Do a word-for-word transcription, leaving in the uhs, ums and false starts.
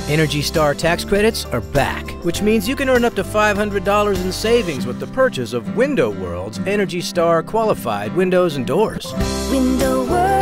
Energy Star tax credits are back, which means you can earn up to five hundred dollars in savings with the purchase of Window World's Energy Star qualified windows and doors. Window World.